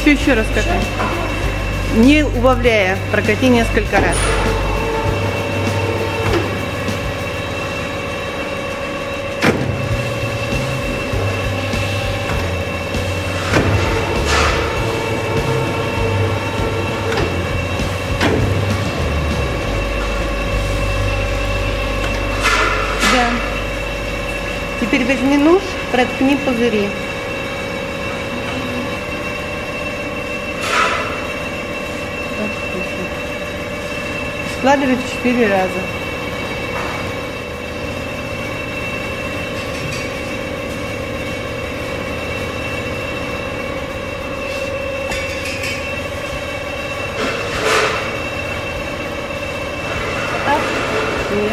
Еще раз катай. Не убавляя, прокати несколько раз. Да. Теперь возьми нож, проткни пузыри. Складывай в 4 раза. Нет.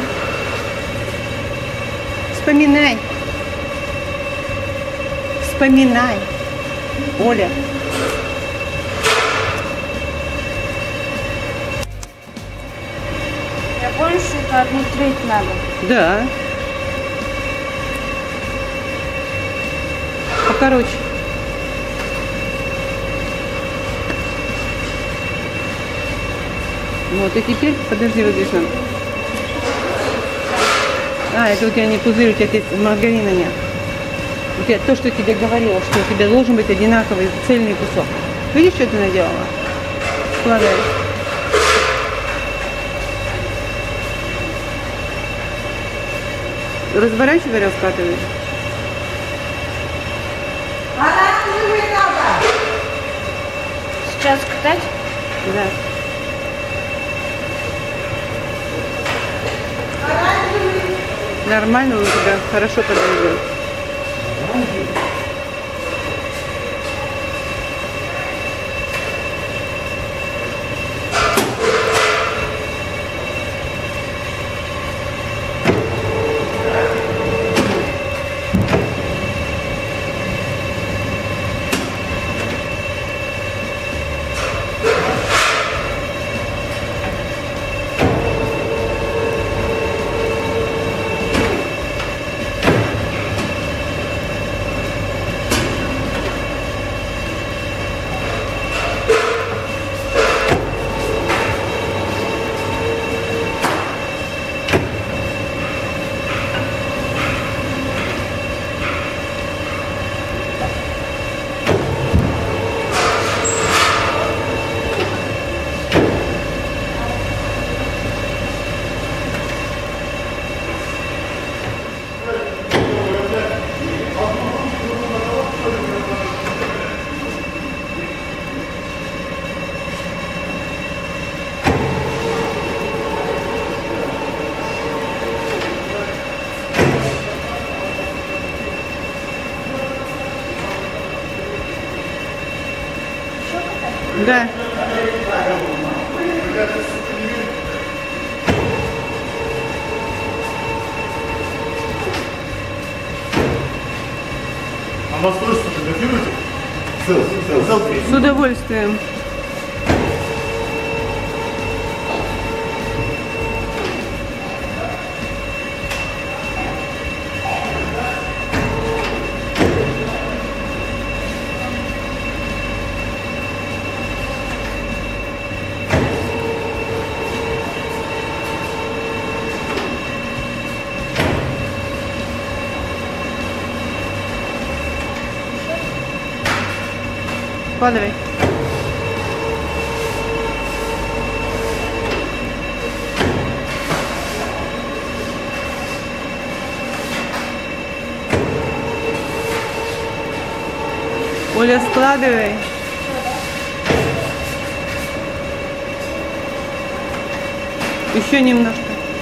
Вспоминай. Вспоминай. Оля. Больше это одну треть надо. Да. Покороче. Вот, и теперь, подожди, вот здесь надо. А, это у тебя не пузырь, у тебя здесь маргарина нет. У тебя то, что я тебе говорила, что у тебя должен быть одинаковый цельный кусок. Видишь, что ты наделала? Складывай. Разворачивай, раскатывай. Сейчас катать? Да. Нормально у тебя, хорошо подойдет. Да. А вас тоже сфотографируете? Селфи. С удовольствием. Складывай. Оля, складывай. Еще немножко.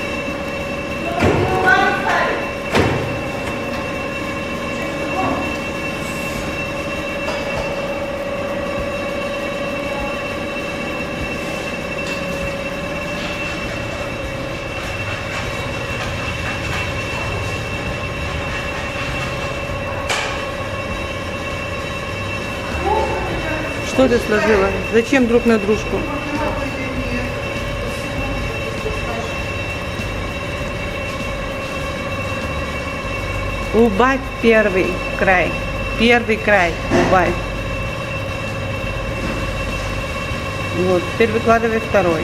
Что ты сложила? Зачем друг на дружку? Убавь первый край. Первый край убавь. Вот, теперь выкладывай второй.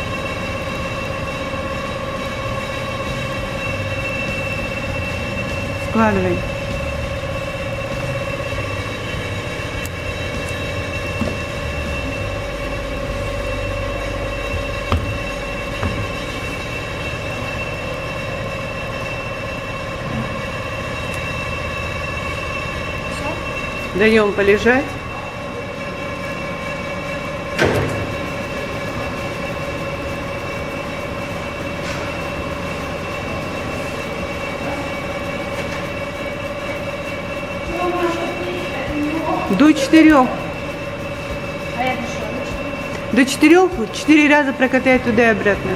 Складывай. Даем полежать. До 4. А я решила. До 4. 4 раза прокатай туда и обратно.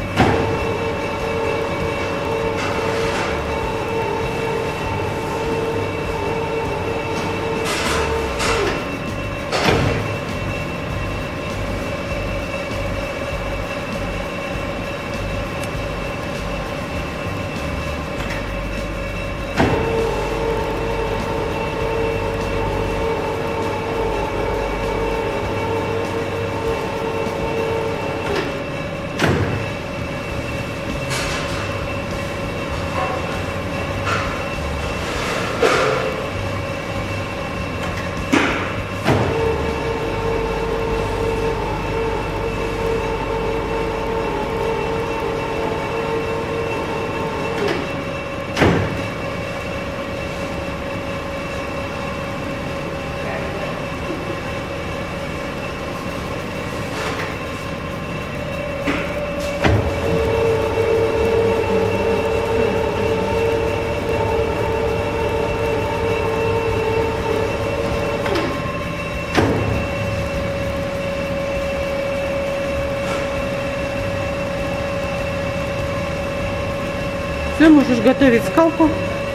Все, можешь готовить скалку.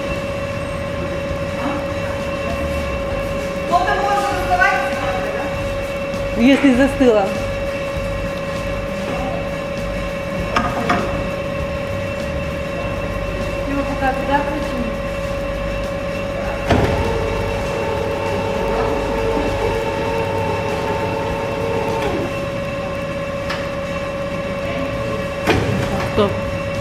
Если застыла. Его пока туда крутим. Стоп.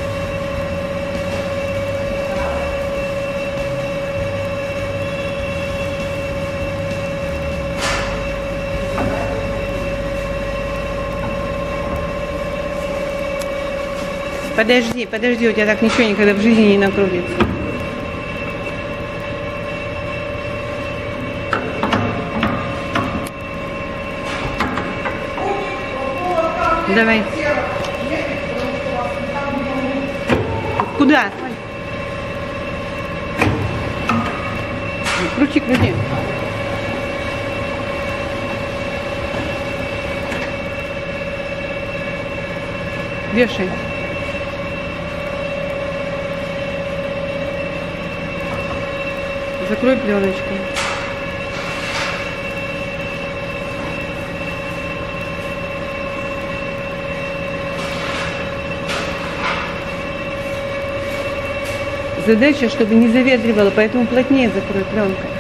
Подожди, подожди, у тебя так ничего никогда в жизни не накрутится. Давай. Куда? Крути, крути. Вешай. Закрой пленочку. Задача, чтобы не заветривало, поэтому плотнее закрой пленкой.